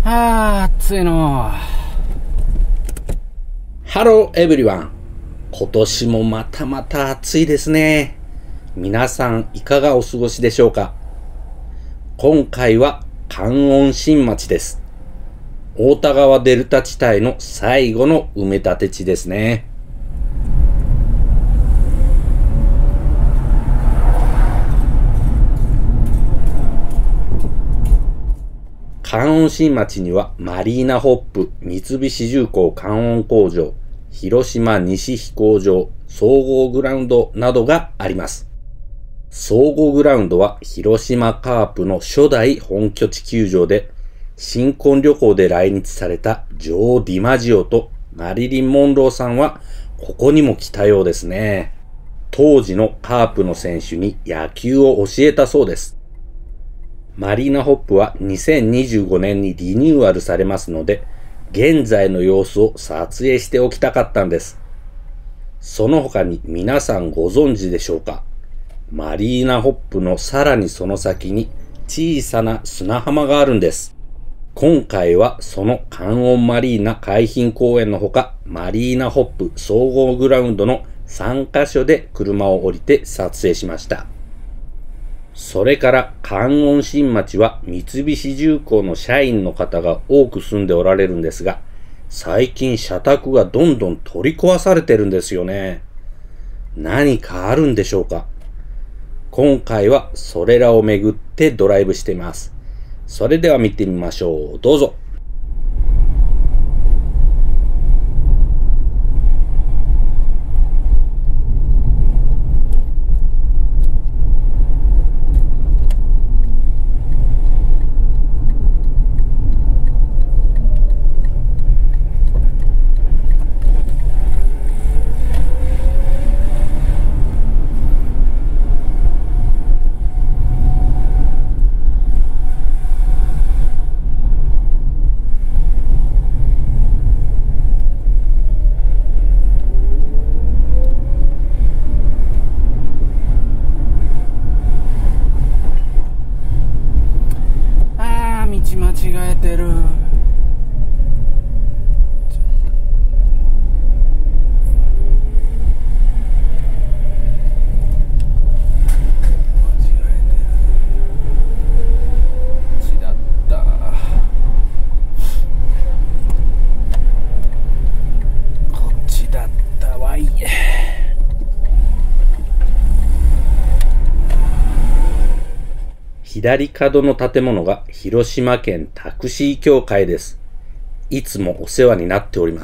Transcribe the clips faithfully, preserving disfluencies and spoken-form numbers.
あー、暑いの。 ハローエブリワン。今年もまたまた暑いですね。皆さんいかがお過ごしでしょうか。今回は観音新町です。太田川デルタ地帯の最後の埋め立て地ですね。観音新町にはマリーナホップ、三菱重工観音工場、広島西飛行場、総合グラウンドなどがあります。総合グラウンドは広島カープの初代本拠地球場で、新婚旅行で来日されたジョー・ディマジオとマリリン・モンローさんはここにも来たようですね。当時のカープの選手に野球を教えたそうです。マリーナホップはにせんにじゅうごねんにリニューアルされますので、現在の様子を撮影しておきたかったんです。その他に皆さんご存知でしょうか。マリーナホップのさらにその先に小さな砂浜があるんです。今回はその観音マリーナ海浜公園のほか、マリーナホップ総合グラウンドのさんカ所で車を降りて撮影しました。それから観音新町は三菱重工の社員の方が多く住んでおられるんですが、最近社宅がどんどん取り壊されてるんですよね。何かあるんでしょうか。今回はそれらをめぐってドライブしています。それでは見てみましょう。どうぞ。 間違えてる。 左角の建物が広島県タクシー協会です。いつもお世話になっております。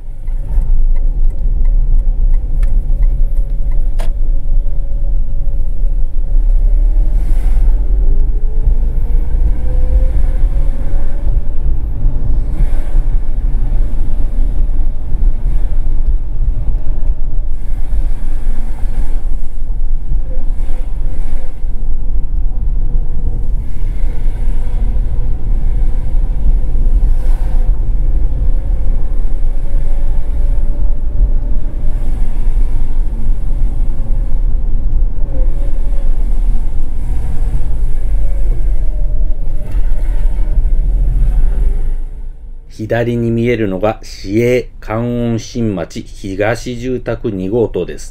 左に見えるのが市営観音新町東住宅に号棟です。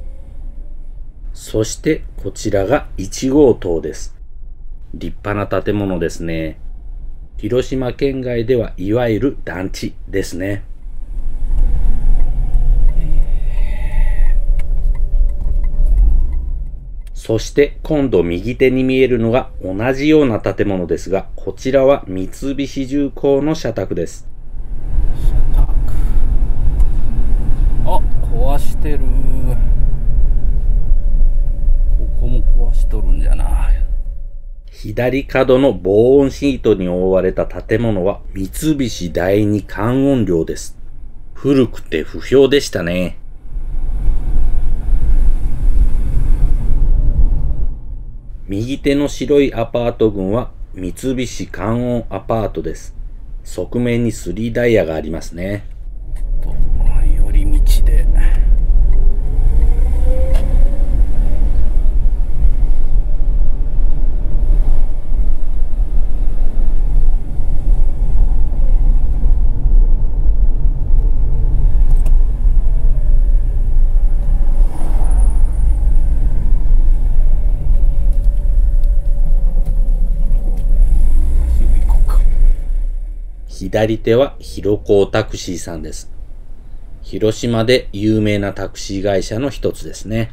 そしてこちらがいち号棟です。立派な建物ですね。広島県外ではいわゆる団地ですね。そして今度右手に見えるのが同じような建物ですが、こちらは三菱重工の社宅です。 社宅。あ、壊してる。ここも壊しとるんじゃな。 左角の防音シートに覆われた建物は三菱第二観音寮です。古くて不評でしたね。右手の白いアパート群は三菱観音アパートです。側面にスリーダイヤがありますね。 寄り道で。 左手は広高タクシーさんです。広島で有名なタクシー会社の一つですね。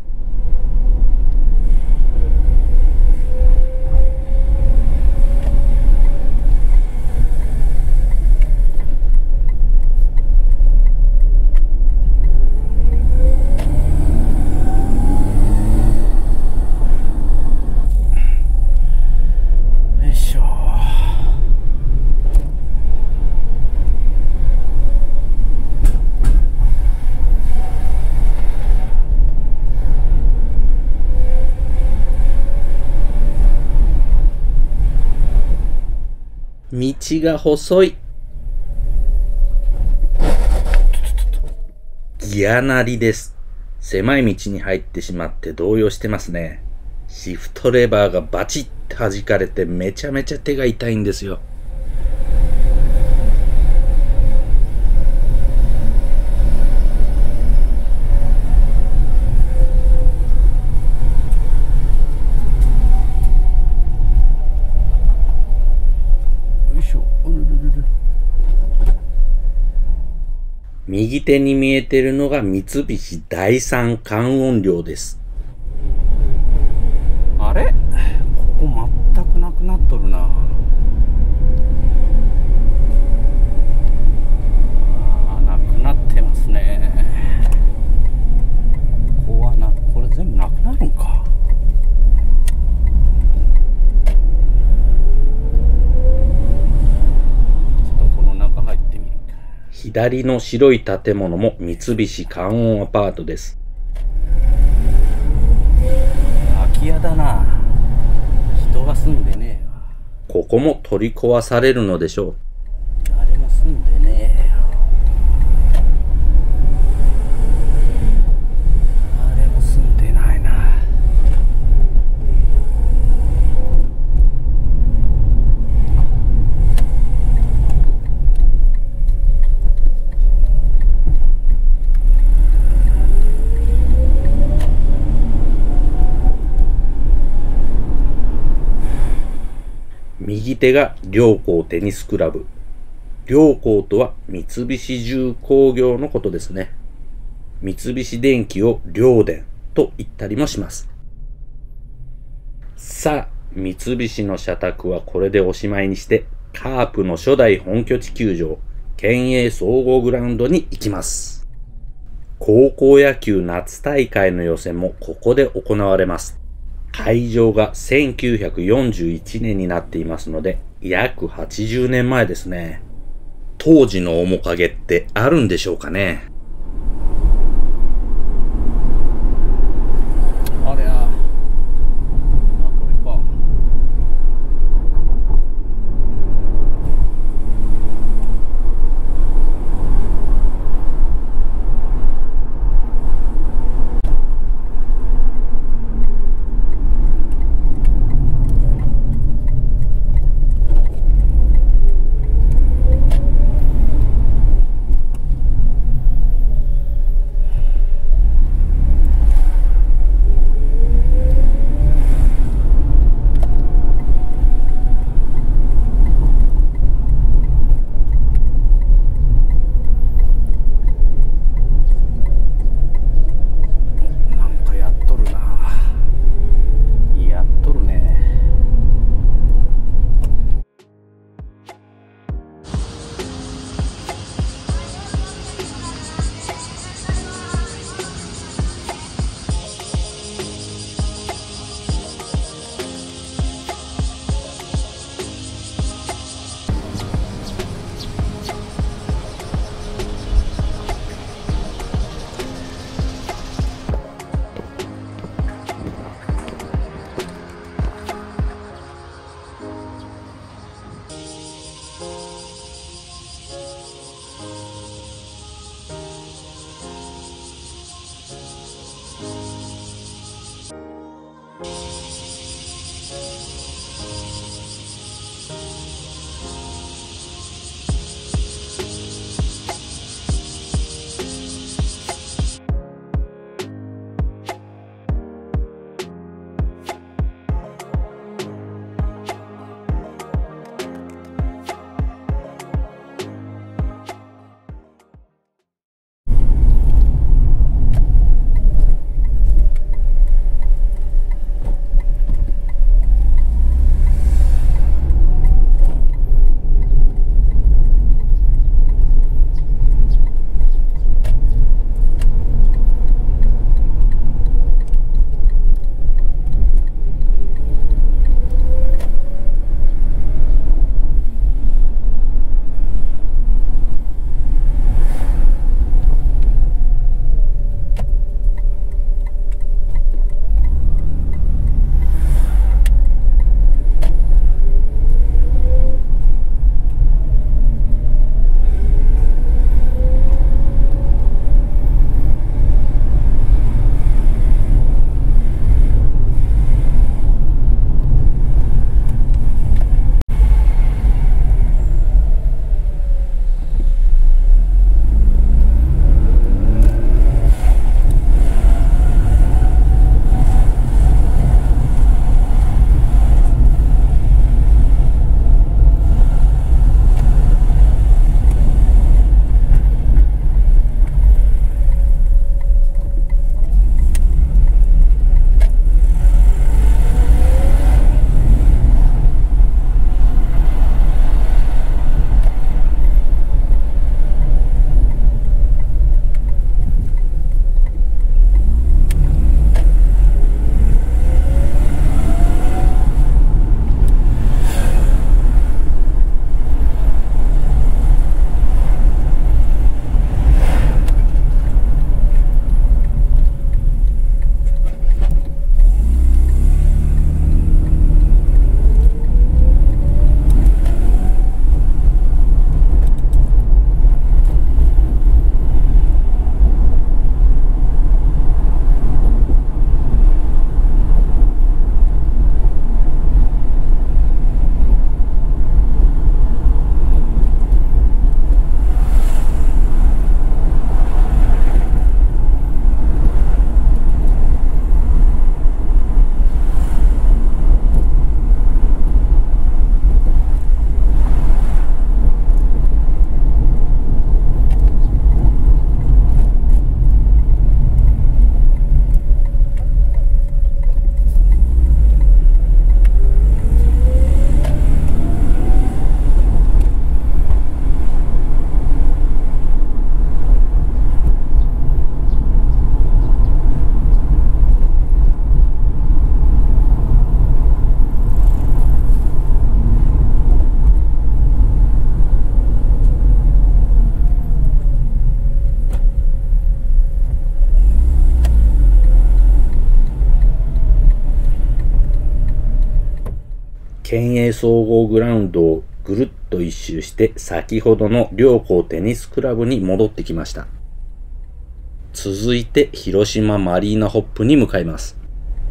よいしょ。 道が細い。ギアなりです。狭い道に入ってしまって動揺してますね。シフトレバーがバチッと弾かれてめちゃめちゃ手が痛いんですよ。右手に見えてるのが三菱第三関音寮です。 あれ？ここ全くなくなっとるな。あー、なくなってますね。ここはな、これ全部なくなるんか。 左の白い建物も三菱関音アパートです。 空き家だな。人が住んでねえよ。 ここも取り壊されるのでしょう。 誰も住んでねえよ。誰も住んでないな。 右手が両校テニスクラブ。両校とは三菱重工業のことですね。三菱電機を両電と言ったりもします。さあ、三菱の社宅はこれでおしまいにして、カープの初代本拠地球場、県営総合グラウンドに行きます。高校野球夏大会の予選もここで行われます。会場がせんきゅうひゃくよんじゅういちねんになっていますので、約はちじゅうねんまえですね。当時の面影ってあるんでしょうかね。 あれや。あ、これか。 県営総合グラウンドをぐるっと一周して先ほどの両校テニスクラブに戻ってきました。続いて広島マリーナホップに向かいます。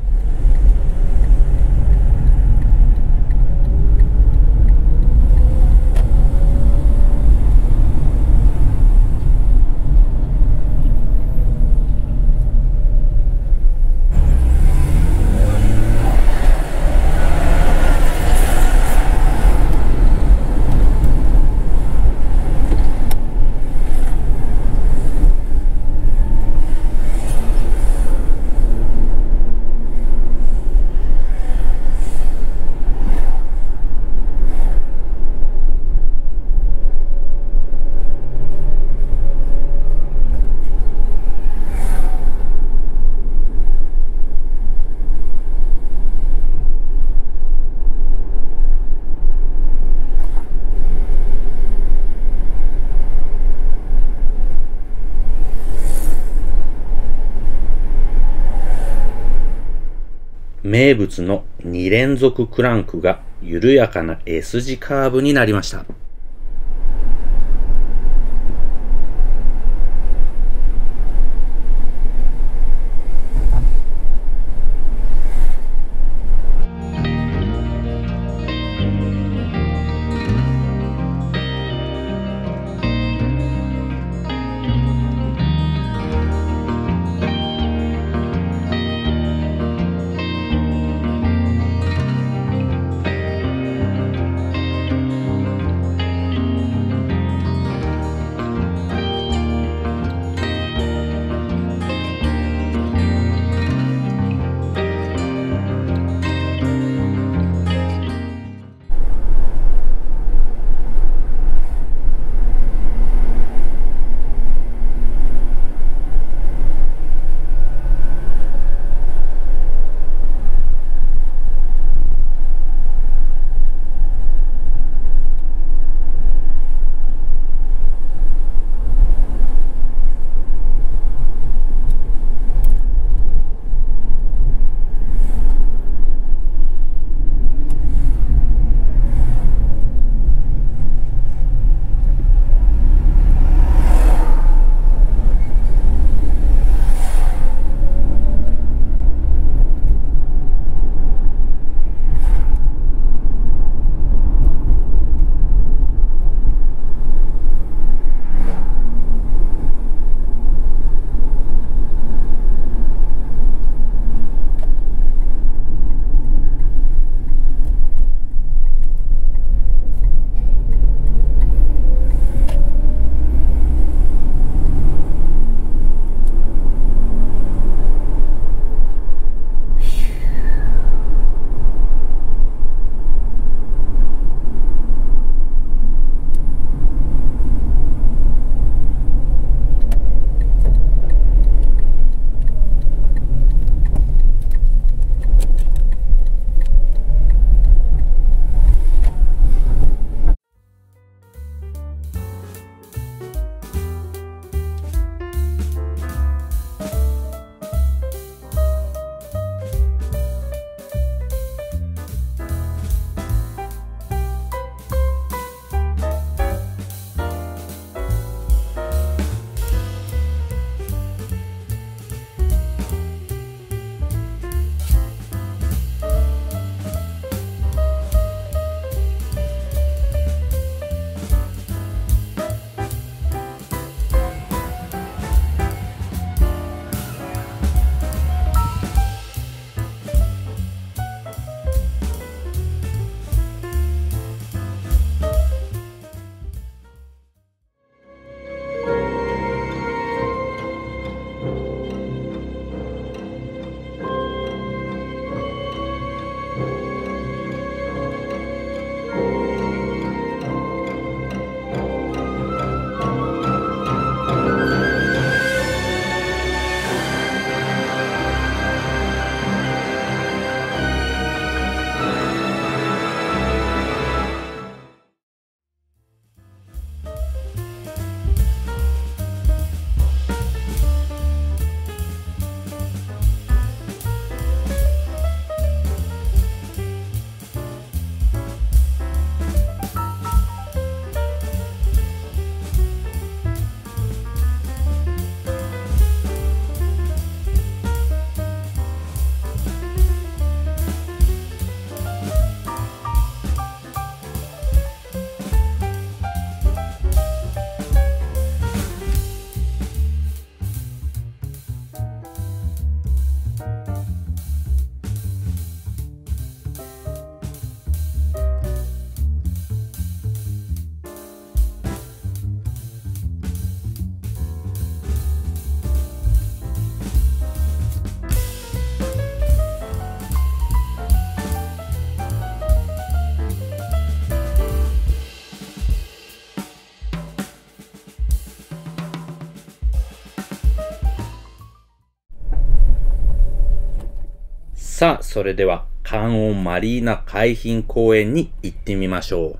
名物のに連続クランクが緩やかな S 字カーブになりました。 さあ、それでは観音マリーナ海浜公園に行ってみましょう。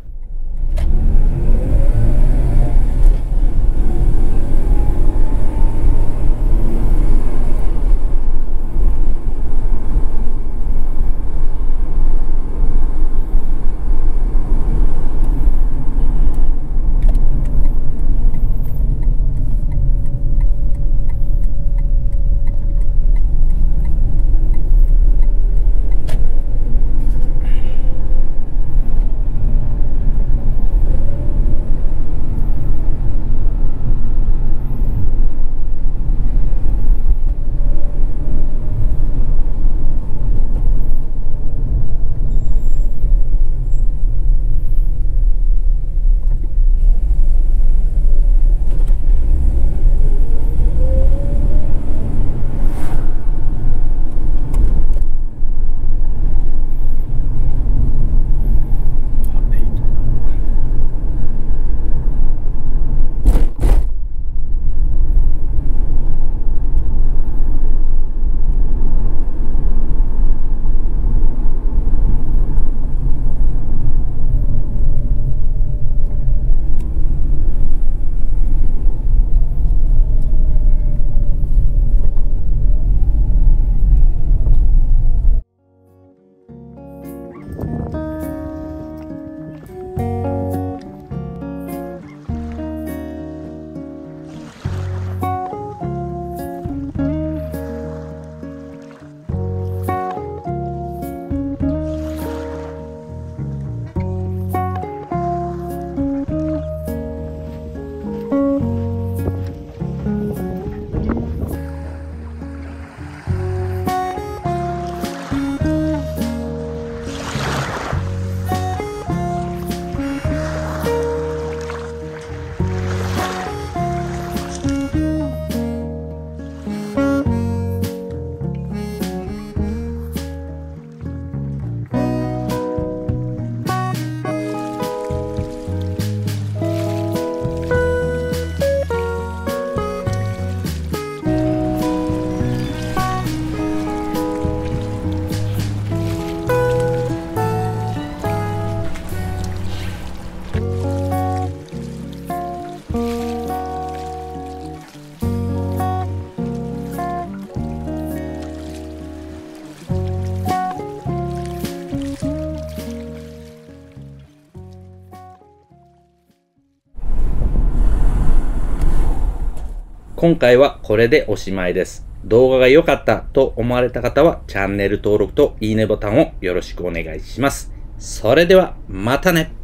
今回はこれでおしまいです。動画が良かったと思われた方はチャンネル登録といいねボタンをよろしくお願いします。それではまたね。